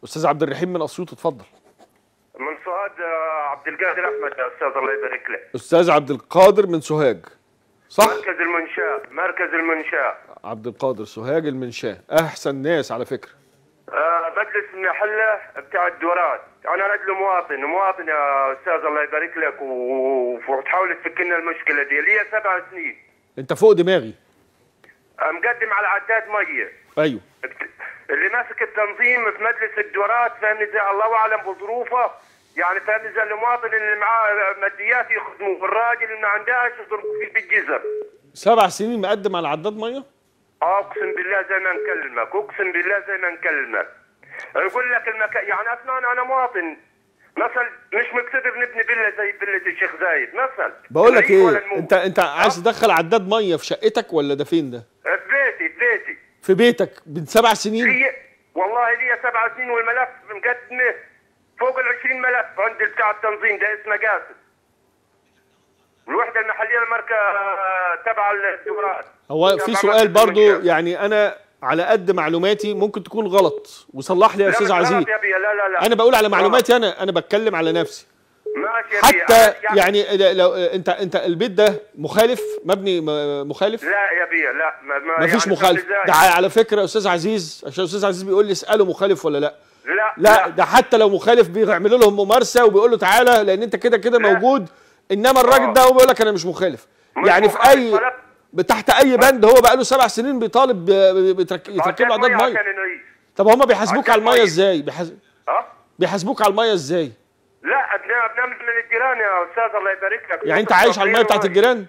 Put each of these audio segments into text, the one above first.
استاذ عبد الرحيم من اسيوط، اتفضل. من سوهاج عبد القادر احمد يا استاذ، الله يبارك لك. استاذ عبد القادر من سوهاج، صح؟ مركز المنشاة. عبد القادر سوهاج المنشاة، احسن ناس على فكره. مجلس المحله بتاع الدورات، انا رجل مواطن يا استاذ الله يبارك لك، وتحاول تفك لنا المشكله دي. لي 7 سنين. انت فوق دماغي. مقدم على عداد ميه. ايوه. اللي ماسك التنظيم في مجلس الدورات فاهمني زي الله اعلم بظروفه، يعني فاهمني زي المواطن اللي معاه ماديات يخدموه، والراجل اللي ما عندهاش يضربوا فيه بالجزر. 7 سنين مقدم على عداد ميه؟ اقسم بالله زي ما نكلمك، اقسم بالله زي ما نكلمك. يقول لك المكان، يعني اصلا انا مواطن مثل مش مقتدر نبني فيلا زي فيلا الشيخ زايد مثل. بقول لك ايه، انت عايز تدخل عداد ميه في شقتك ولا ده فين ده؟ في بيتي. في بيتك من 7 سنين؟ والله لي 7 سنين، والملف مقدمه فوق ال 20 ملف عند بتاع التنظيم ده اسمه قاسم. الوحده المحليه الماركه تبع الدورات. هو في سؤال برضو، يعني انا على قد معلوماتي ممكن تكون غلط، وصلح لي يا استاذ عزيز. لا انا بقول على معلوماتي، انا بتكلم على نفسي. ماشي يا حتى يعني لو انت البيت ده مخالف، مبني مخالف؟ لا يا بيه، لا ما فيش يعني مخالف. ده على فكره يا استاذ عزيز، عشان الاستاذ عزيز بيقول لي اساله مخالف ولا لا. لا ده حتى لو مخالف بيعملوا لهم ممارسه وبيقول له تعالى لان انت كده موجود، انما الراجل ده هو بيقول لك انا مش مخالف. يعني في اي تحت اي بند هو بقى له 7 سنين بيطالب يتركب له عداد ميه. طب هم بيحاسبوك على الميه ازاي؟ بيحاسبوك على الميه ازاي؟ لا بنعمل من الجيران يا استاذ الله يبارك لك. يعني انت عايش على الميه بتاعت الجيران؟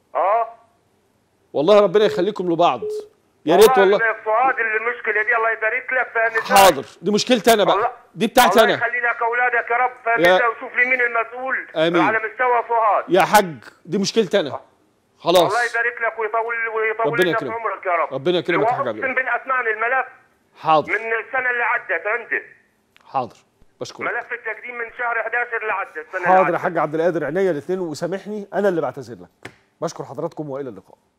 والله ربنا يخليكم لبعض، يا ريت والله. فؤاد المشكله دي الله يبارك لك فاهم. حاضر، دي مشكلتي انا بقى، دي بتاعتي انا. الله يخلي لك اولادك يا رب فاهم، وشوف لي مين المسؤول آمين. على مستوى فؤاد يا حاج، دي مشكلتي انا. خلاص الله يبارك لك ويطول لك عمرك يا رب. ربنا يكرمك يا حاج عبد الله. بالاسنان الملف حاضر من السنه اللي عدت عندي. حاضر، بشكرك. ملف التقديم من شهر 11 اللي عدت السنه. حاضر يا حاج عبد القادر، عينيا الاثنين، وسامحني انا اللي بعتذر لك. بشكر حضراتكم والى اللقاء.